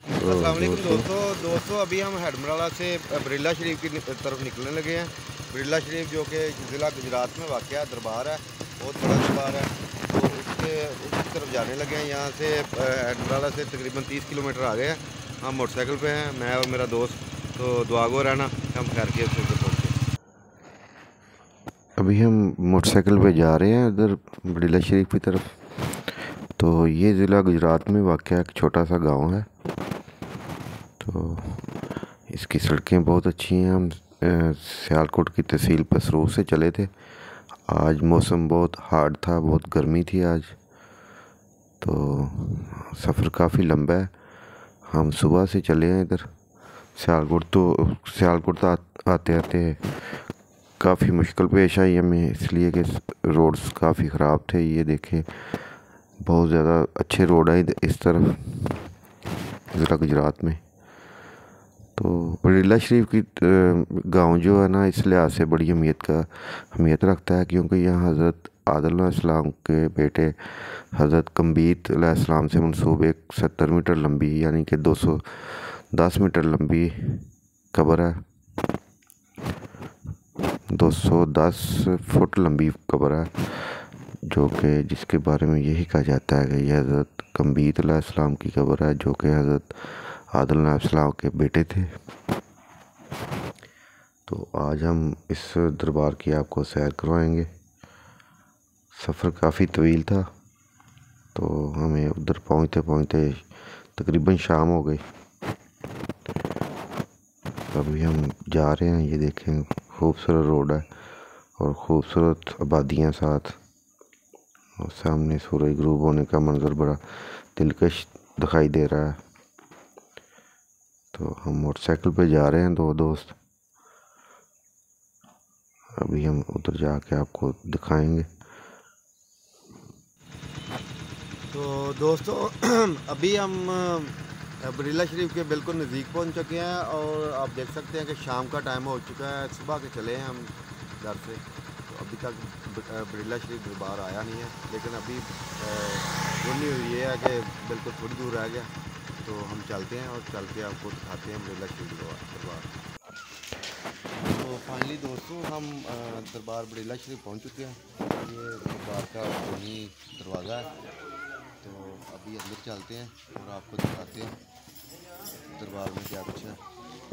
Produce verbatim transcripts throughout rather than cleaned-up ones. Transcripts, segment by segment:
तो अस्सलाम वालेकुम दोस्तों दोस्तों दोस्तों अभी हम हेडमराला से बरेला शरीफ की तरफ निकलने लगे हैं। बरेला शरीफ जो कि ज़िला गुजरात में वाक़ है, दरबार है, बहुत बड़ा दरबार है। तो उसके उसकी तरफ जाने लगे हैं। यहाँ से हेडमराला से तकरीबन तीस किलोमीटर आ गए हैं। हम मोटरसाइकिल पे हैं, मैं और मेरा दोस्त। तो दुआ गो रहना हम खैर के से पहुँचे। अभी हम मोटरसाइकिल पे जा रहे हैं उधर बरेला शरीफ की तरफ। तो ये ज़िला गुजरात में वाक़ एक छोटा सा गांव है। तो इसकी सड़कें बहुत अच्छी हैं। हम अ, सियालकोट की तहसील पसरूर से चले थे। आज मौसम बहुत हार्ड था, बहुत गर्मी थी आज। तो सफ़र काफ़ी लंबा है। हम सुबह से चले हैं इधर सियालकोट। तो सियालकोट आ, आते आते काफ़ी मुश्किल पेश आई हमें, इसलिए कि रोड्स काफ़ी ख़राब थे। ये देखें, बहुत ज़्यादा अच्छे रोड है इस तरफ ज़िला गुजरात में। तो बरेला शरीफ की गांव जो है ना, इस लिहाज से बड़ी अहमियत का अहमियत रखता है क्योंकि यहाँ हज़रत आदम अलैहिस्सलाम के बेटे हज़रत कम्बीत अलैहिस्सलाम से मनसूब एक सत्तर मीटर लंबी यानी कि दो सौ दस मीटर लंबी कब्र है। दो सौ दस फुट लंबी कब्र है, जो कि जिसके बारे में यही कहा जाता है कि यह हज़रत कम्बीत अलैहिस्सलाम की कब्र है, जो कि हज़रत आदम अलैहिस्सलाम के बेटे थे। तो आज हम इस दरबार की आपको सैर करवाएंगे। सफ़र काफ़ी तवील था, तो हमें उधर पहुंचते पहुंचते तकरीबन शाम हो गई। अभी हम जा रहे हैं। ये देखें, खूबसूरत रोड है और खूबसूरत आबादियाँ साथ, और सामने सूरज ग्रूब होने का मंजर बड़ा दिलकश दिखाई दे रहा है। तो हम मोटरसाइकिल पे जा रहे हैं दो दोस्त। अभी हम उधर जाके आपको दिखाएंगे। तो दोस्तों अभी हम बरेला शरीफ के बिल्कुल नज़दीक पहुंच चुके हैं और आप देख सकते हैं कि शाम का टाइम हो चुका है। सुबह के चले हैं हम घर से। तो अभी तक बरेला शरीफ दरबार आया नहीं है, लेकिन अभी बोली हुई ये है कि बिल्कुल थोड़ी दूर रह गया। तो हम चलते हैं और चल के आपको दिखाते हैं बरेला शरीफ दरबार। तो फाइनली दोस्तों हम दरबार बरेला शरीफ पहुंच चुके हैं। ये दरबार का वही दरवाज़ा है। तो अभी अंदर चलते हैं और आपको दिखाते हैं दरबार में क्या कुछ है।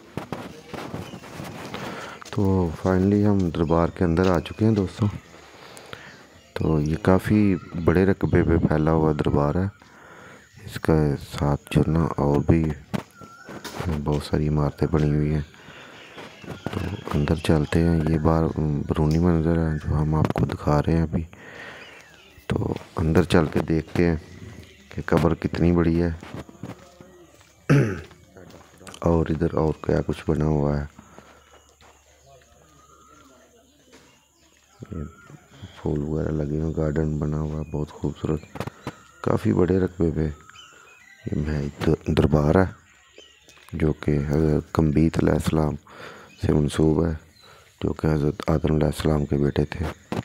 तो फाइनली हम दरबार के अंदर आ चुके हैं दोस्तों। तो ये काफ़ी बड़े रकबे पे फैला हुआ दरबार है। इसका साथ जो ना और भी बहुत सारी इमारतें बनी हुई हैं। तो अंदर चलते हैं। ये बार बरूनी मंज़र है जो हम आपको दिखा रहे हैं अभी। तो अंदर चल के देखते हैं कि कब्र कितनी बड़ी है और इधर और क्या कुछ बना हुआ है। ये फूल वगैरह लगे हुए, गार्डन बना हुआ है बहुत खूबसूरत। काफ़ी बड़े रकबे पे ये महल दरबार है, जो कि हज़रत कम्बीत अलैहिस्सलाम से मंसूब है, जो कि हज़रत आदम अलैहिस्सलाम के बेटे थे।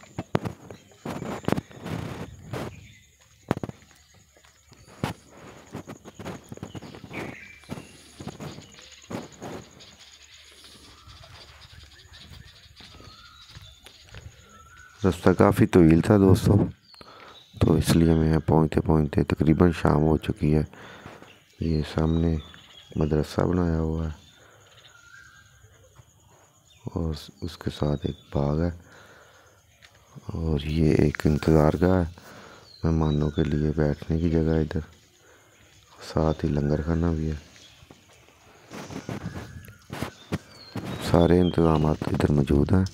रास्ता काफ़ी तवील था दोस्तों, तो इसलिए हमें यहाँ पहुँचते पहुँचते तकरीबन शाम हो चुकी है। ये सामने मदरसा बनाया हुआ है और उसके साथ एक बाग है, और ये एक इंतज़ार गाह है मेहमानों के लिए बैठने की जगह। इधर साथ ही लंगर खाना भी है। सारे इंतज़ाम इधर मौजूद हैं।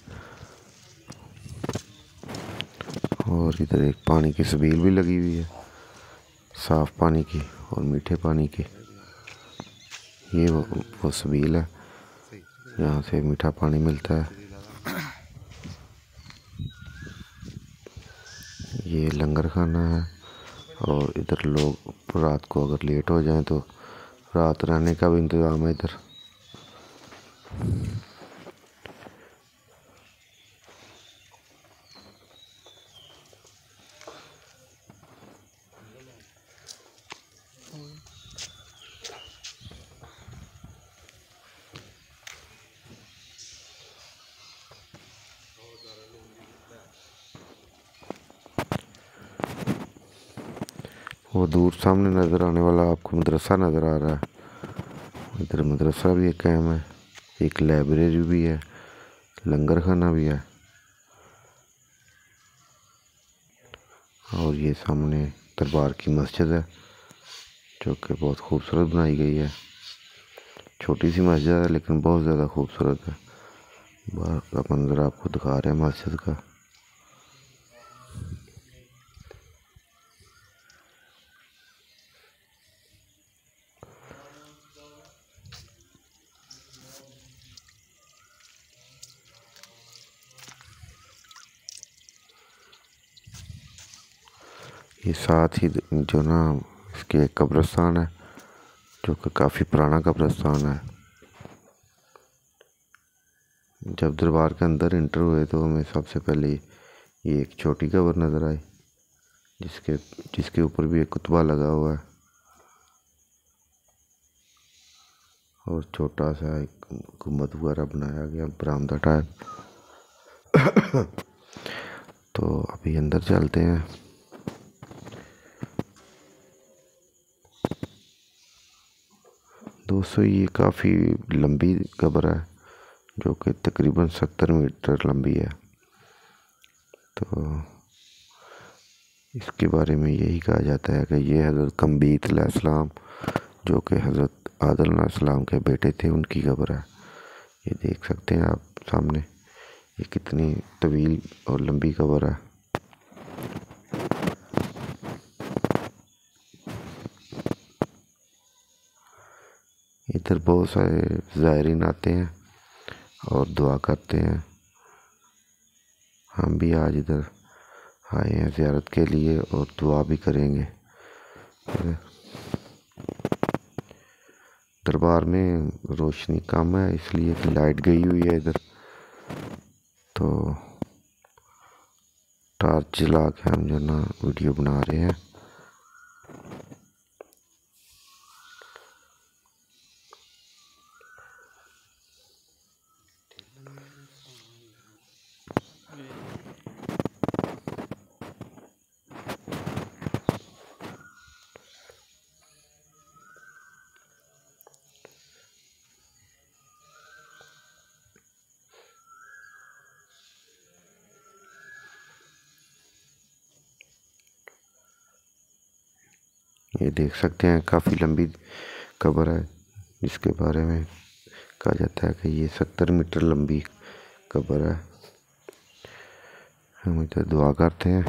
और इधर एक पानी की सबील भी लगी हुई है, साफ़ पानी की और मीठे पानी की। ये वो, वो सबील है जहाँ से मीठा पानी मिलता है। ये लंगर खाना है, और इधर लोग रात को अगर लेट हो जाएं तो रात रहने का भी इंतज़ाम है इधर। वो दूर सामने नज़र आने वाला आपको मदरसा नज़र आ रहा है। इधर मदरसा भी एक कायम है, एक लाइब्रेरी भी है, लंगर खाना भी है। और ये सामने दरबार की मस्जिद है जो कि बहुत खूबसूरत बनाई गई है। छोटी सी मस्जिद है लेकिन बहुत ज़्यादा खूबसूरत है। बाहर का मंजर आपको दिखा रहे हैं मस्जिद का। ये साथ ही जो ना इसके एक कब्रिस्तान है जो कि काफ़ी पुराना कब्रिस्तान है। जब दरबार के अंदर इंटर हुए तो हमें सबसे पहले ये एक छोटी कब्र नज़र आई जिसके जिसके ऊपर भी एक कुतबा लगा हुआ है और छोटा सा एक गुम्बद वगैरह बनाया गया बरामदा टाइप। तो अभी अंदर चलते हैं। दोस्तों ये काफ़ी लंबी कब्र है जो कि तकरीबन सत्तर मीटर लंबी है। तो इसके बारे में यही कहा जाता है कि ये हज़रत कम्बीत अलैहिस्सलाम जो कि हज़रत आदम अलैहिस्सलाम के बेटे थे उनकी कब्र है। ये देख सकते हैं आप सामने, ये कितनी तवील और लंबी कब्र है। इधर बहुत सारे ज़ायरीन आते हैं और दुआ करते हैं। हम भी आज इधर आए हैं ज़ियारत के लिए और दुआ भी करेंगे। दरबार में रोशनी कम है इसलिए कि लाइट गई हुई है इधर, तो टॉर्च जला के हम जो ना वीडियो बना रहे हैं। ये देख सकते हैं काफ़ी लंबी कब्र है जिसके बारे में कहा जाता है कि ये सत्तर मीटर लंबी कब्र है। हम इधर दुआ करते हैं।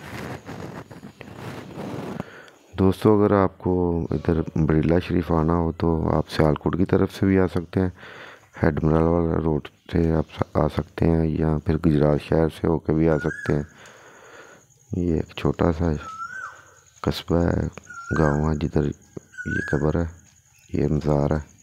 दोस्तों अगर आपको इधर बरीला शरीफ आना हो तो आप सियालकोट की तरफ से भी आ सकते हैं, हेड मिराल वाला रोड से आप आ सकते हैं या फिर गुजरात शहर से होकर भी आ सकते हैं। ये एक छोटा सा कस्बा है, गाँव है जिधर ये कब्र है, ये मज़ार है।